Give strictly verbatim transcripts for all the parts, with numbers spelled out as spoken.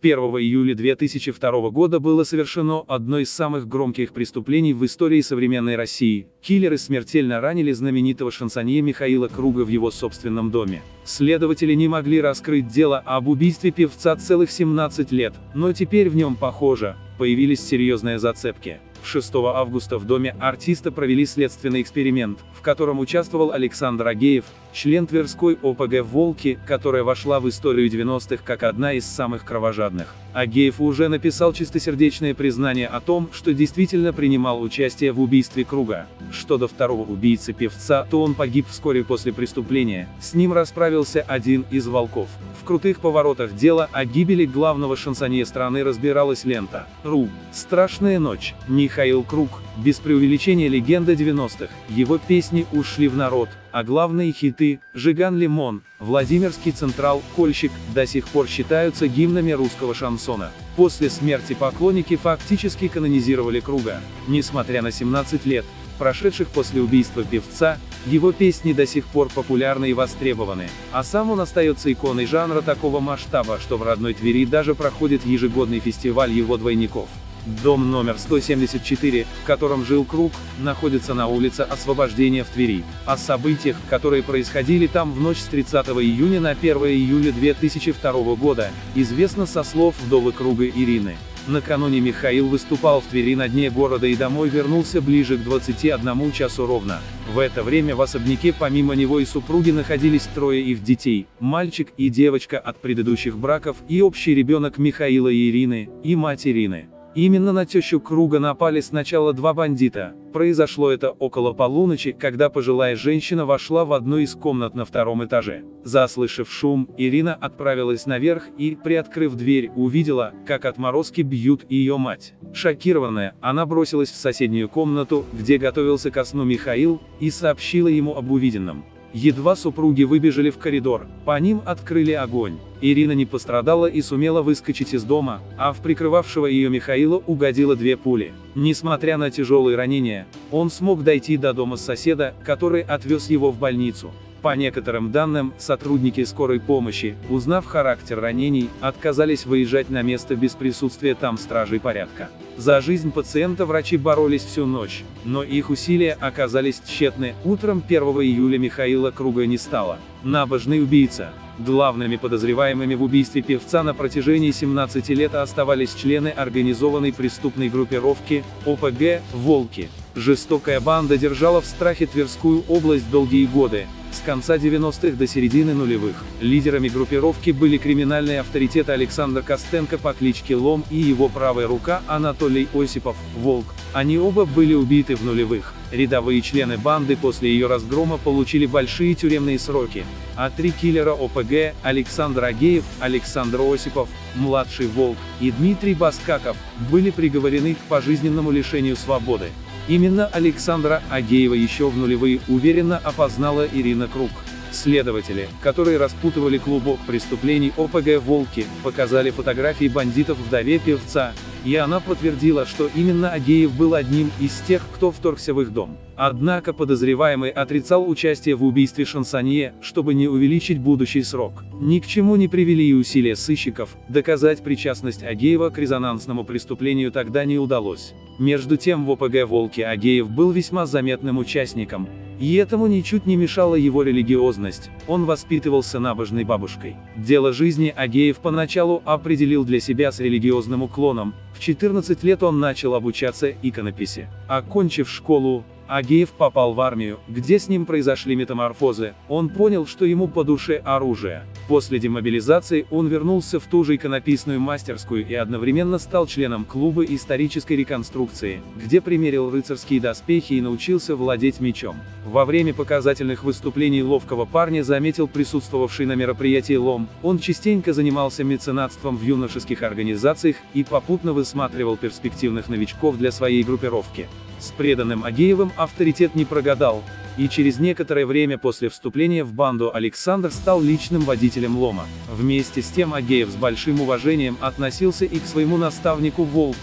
первого июля две тысячи второго года было совершено одно из самых громких преступлений в истории современной России. Киллеры смертельно ранили знаменитого шансонье Михаила Круга в его собственном доме. Следователи не могли раскрыть дело об убийстве певца целых семнадцать лет, но теперь в нем, похоже, появились серьезные зацепки. шестого августа в доме артиста провели следственный эксперимент, в котором участвовал Александр Агеев, член Тверской О П Г «Волки», которая вошла в историю девяностых как одна из самых кровожадных. Агеев уже написал чистосердечное признание о том, что действительно принимал участие в убийстве Круга. Что до второго убийцы певца, то он погиб вскоре после преступления, с ним расправился один из волков. В крутых поворотах дела о гибели главного шансонье страны разбиралась лента .ру. Страшная ночь. Михаил Круг, без преувеличения легенда девяностых, его песни ушли в народ, а главные хиты «Жиган Лимон», «Владимирский Централ», «Кольщик» до сих пор считаются гимнами русского шансона. После смерти поклонники фактически канонизировали Круга. Несмотря на семнадцать лет, прошедших после убийства певца, его песни до сих пор популярны и востребованы, а сам он остается иконой жанра такого масштаба, что в родной Твери даже проходит ежегодный фестиваль его двойников. Дом номер сто семьдесят четыре, в котором жил Круг, находится на улице Освобождения в Твери. О событиях, которые происходили там в ночь с тридцатого июня на первое июля две тысячи второго года, известно со слов вдовы Круга Ирины. Накануне Михаил выступал в Твери на дне города и домой вернулся ближе к двадцати одному часу ровно. В это время в особняке помимо него и супруги находились трое их детей, мальчик и девочка от предыдущих браков и общий ребенок Михаила и Ирины, и мать Ирины. Именно на тещу Круга напали сначала два бандита. Произошло это около полуночи, когда пожилая женщина вошла в одну из комнат на втором этаже. Заслышав шум, Ирина отправилась наверх и, приоткрыв дверь, увидела, как отморозки бьют ее мать. Шокированная, она бросилась в соседнюю комнату, где готовился ко сну Михаил, и сообщила ему об увиденном. Едва супруги выбежали в коридор, по ним открыли огонь. Ирина не пострадала и сумела выскочить из дома, а в прикрывавшего ее Михаила угодило две пули. Несмотря на тяжелые ранения, он смог дойти до дома соседа, который отвез его в больницу. По некоторым данным, сотрудники скорой помощи, узнав характер ранений, отказались выезжать на место без присутствия там стражей порядка. За жизнь пациента врачи боролись всю ночь, но их усилия оказались тщетны. Утром первого июля Михаила Круга не стало. Набожный убийца. Главными подозреваемыми в убийстве певца на протяжении семнадцати лет оставались члены организованной преступной группировки О П Г «Волки». Жестокая банда держала в страхе Тверскую область долгие годы, с конца девяностых до середины нулевых. Лидерами группировки были криминальные авторитеты Александр Костенко по кличке Лом и его правая рука Анатолий Осипов, Волк. Они оба были убиты в нулевых. Рядовые члены банды после ее разгрома получили большие тюремные сроки, а три киллера О П Г, Александр Агеев, Александр Осипов, младший Волк, и Дмитрий Баскаков, были приговорены к пожизненному лишению свободы. Именно Александра Агеева еще в нулевые уверенно опознала Ирина Круг. Следователи, которые распутывали клубок преступлений О П Г «Волки», показали фотографии бандитов вдове певца, и она подтвердила, что именно Агеев был одним из тех, кто вторгся в их дом. Однако подозреваемый отрицал участие в убийстве шансонье, чтобы не увеличить будущий срок. Ни к чему не привели и усилия сыщиков, доказать причастность Агеева к резонансному преступлению тогда не удалось. Между тем в О П Г «Волки» Агеев был весьма заметным участником, и этому ничуть не мешала его религиозность, он воспитывался набожной бабушкой. Дело жизни Агеев поначалу определил для себя с религиозным уклоном, в четырнадцать лет он начал обучаться иконописи. Окончив школу, Агеев попал в армию, где с ним произошли метаморфозы, он понял, что ему по душе оружие. После демобилизации он вернулся в ту же иконописную мастерскую и одновременно стал членом клуба исторической реконструкции, где примерил рыцарские доспехи и научился владеть мечом. Во время показательных выступлений ловкого парня заметил присутствовавший на мероприятии Лом, он частенько занимался меценатством в юношеских организациях и попутно высматривал перспективных новичков для своей группировки. С преданным Агеевым авторитет не прогадал, и через некоторое время после вступления в банду Александр стал личным водителем Лома. Вместе с тем Агеев с большим уважением относился и к своему наставнику Волку.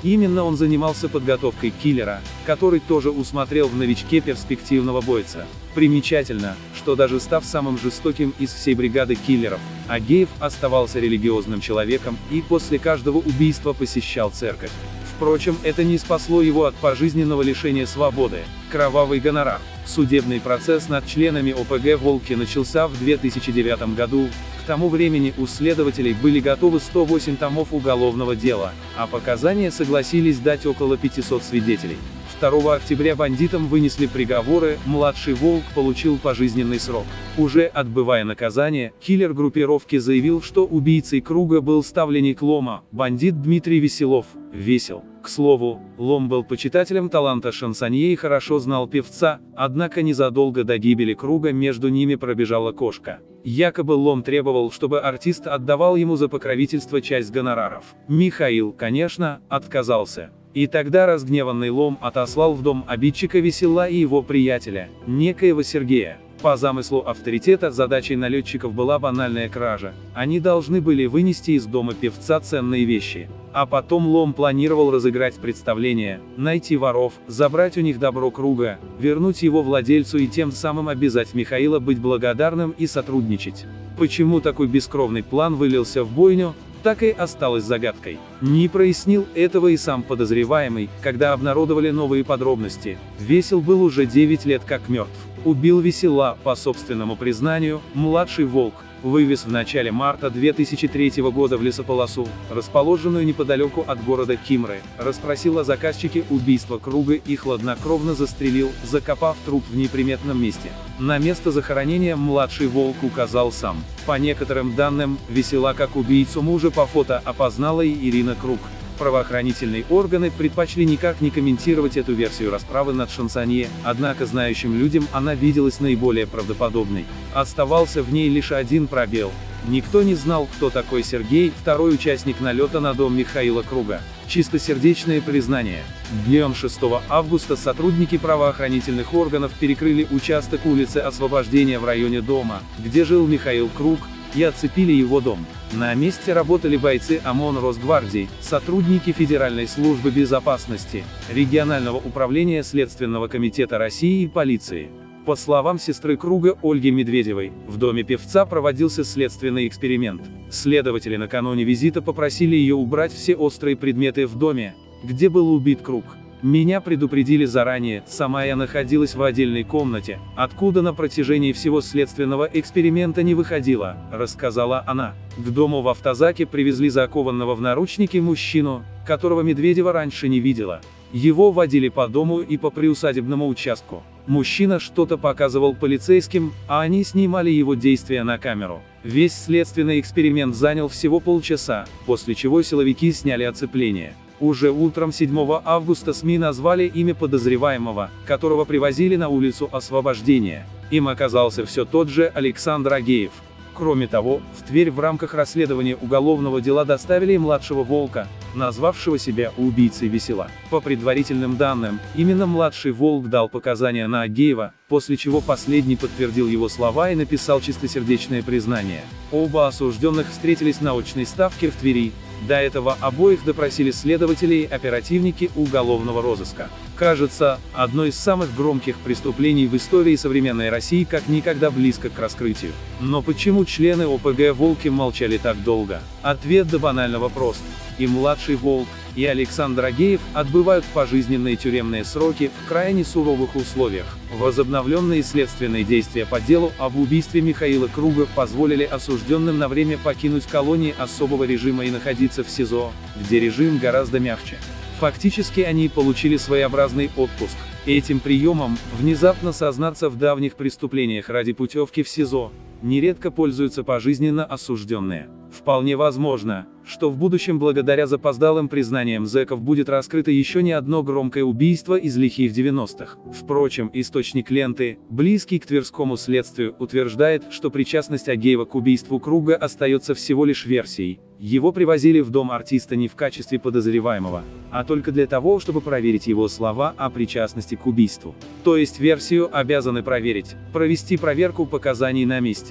Именно он занимался подготовкой киллера, который тоже усмотрел в новичке перспективного бойца. Примечательно, что даже став самым жестоким из всей бригады киллеров, Агеев оставался религиозным человеком и после каждого убийства посещал церковь. Впрочем, это не спасло его от пожизненного лишения свободы. Кровавый гонорар. Судебный процесс над членами О Пэ Гэ «Волки» начался в две тысячи девятом году. К тому времени у следователей были готовы сто восемь томов уголовного дела, а показания согласились дать около пятисот свидетелей. второго октября бандитам вынесли приговоры, младший Волк получил пожизненный срок. Уже отбывая наказание, киллер группировки заявил, что убийцей Круга был ставленник Лома, бандит Дмитрий Веселов, Весел. К слову, Лом был почитателем таланта шансонье и хорошо знал певца, однако незадолго до гибели Круга между ними пробежала кошка. Якобы Лом требовал, чтобы артист отдавал ему за покровительство часть гонораров. Михаил, конечно, отказался. И тогда разгневанный Лом отослал в дом обидчика Весела и его приятеля, некоего Сергея. По замыслу авторитета задачей налетчиков была банальная кража. Они должны были вынести из дома певца ценные вещи. А потом Лом планировал разыграть представление, найти воров, забрать у них добро Круга, вернуть его владельцу и тем самым обязать Михаила быть благодарным и сотрудничать. Почему такой бескровный план вылился в бойню, так и осталось загадкой. Не прояснил этого и сам подозреваемый, когда обнародовали новые подробности. Весел был уже девять лет как мертв. Убил Весела, по собственному признанию, младший Волк. Вывез в начале марта две тысячи третьего года в лесополосу, расположенную неподалеку от города Кимры, расспросил о заказчике убийства Круга и хладнокровно застрелил, закопав труп в неприметном месте. На место захоронения младший Волк указал сам. По некоторым данным, Весела как убийцу мужа по фото опознала и Ирина Круг. Правоохранительные органы предпочли никак не комментировать эту версию расправы над шансонье, однако знающим людям она виделась наиболее правдоподобной. Оставался в ней лишь один пробел. Никто не знал, кто такой Сергей, второй участник налета на дом Михаила Круга. Чистосердечное признание. Днем шестого августа сотрудники правоохранительных органов перекрыли участок улицы Освобождения в районе дома, где жил Михаил Круг, и оцепили его дом. На месте работали бойцы ОМОН Росгвардии, сотрудники Федеральной службы безопасности, регионального управления Следственного комитета России и полиции. По словам сестры Круга Ольги Медведевой, в доме певца проводился следственный эксперимент. Следователи накануне визита попросили ее убрать все острые предметы в доме, где был убит Круг. Меня предупредили заранее, сама я находилась в отдельной комнате, откуда на протяжении всего следственного эксперимента не выходила, рассказала она. К дому в автозаке привезли закованного в наручники мужчину, которого Медведева раньше не видела. Его водили по дому и по приусадебному участку. Мужчина что-то показывал полицейским, а они снимали его действия на камеру. Весь следственный эксперимент занял всего полчаса, после чего силовики сняли оцепление. Уже утром седьмого августа СМИ назвали имя подозреваемого, которого привозили на улицу Освобождения. Им оказался все тот же Александр Агеев. Кроме того, в Тверь в рамках расследования уголовного дела доставили и младшего Волка, назвавшего себя убийцей Весела. По предварительным данным, именно младший Волк дал показания на Агеева, после чего последний подтвердил его слова и написал чистосердечное признание. Оба осужденных встретились на очной ставке в Твери. До этого обоих допросили следователи и оперативники уголовного розыска. Кажется, одно из самых громких преступлений в истории современной России как никогда близко к раскрытию. Но почему члены О Пэ Гэ «Волки» молчали так долго? Ответ до банального прост. И младший Волк, и Александр Агеев отбывают пожизненные тюремные сроки в крайне суровых условиях. Возобновленные следственные действия по делу об убийстве Михаила Круга позволили осужденным на время покинуть колонии особого режима и находиться в СИЗО, где режим гораздо мягче. Фактически они получили своеобразный отпуск. Этим приемом, внезапно сознаться в давних преступлениях ради путевки в СИЗО, нередко пользуются пожизненно осужденные. Вполне возможно, что в будущем благодаря запоздалым признаниям зэков будет раскрыто еще не одно громкое убийство из лихих девяностых. Впрочем, источник ленты, близкий к тверскому следствию, утверждает, что причастность Агеева к убийству Круга остается всего лишь версией. Его привозили в дом артиста не в качестве подозреваемого, а только для того, чтобы проверить его слова о причастности к убийству. То есть версию обязаны проверить, провести проверку показаний на месте.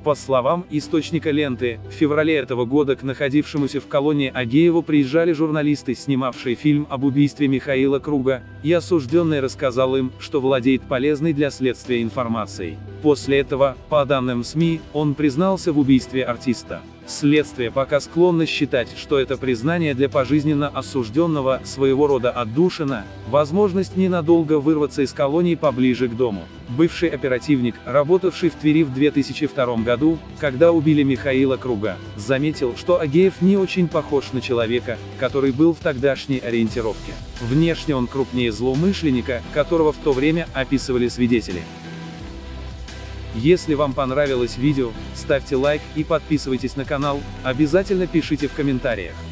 По словам источника ленты, в феврале этого года к находившемуся в колонии Агееву приезжали журналисты, снимавшие фильм об убийстве Михаила Круга, и осужденный рассказал им, что владеет полезной для следствия информацией. После этого, по данным СМИ, он признался в убийстве артиста. Следствие пока склонно считать, что это признание для пожизненно осужденного своего рода отдушина, возможность ненадолго вырваться из колонии поближе к дому. Бывший оперативник, работавший в Твери в две тысячи втором году, когда убили Михаила Круга, заметил, что Агеев не очень похож на человека, который был в тогдашней ориентировке. Внешне он крупнее злоумышленника, которого в то время описывали свидетели. Если вам понравилось видео, ставьте лайк и подписывайтесь на канал, обязательно пишите в комментариях.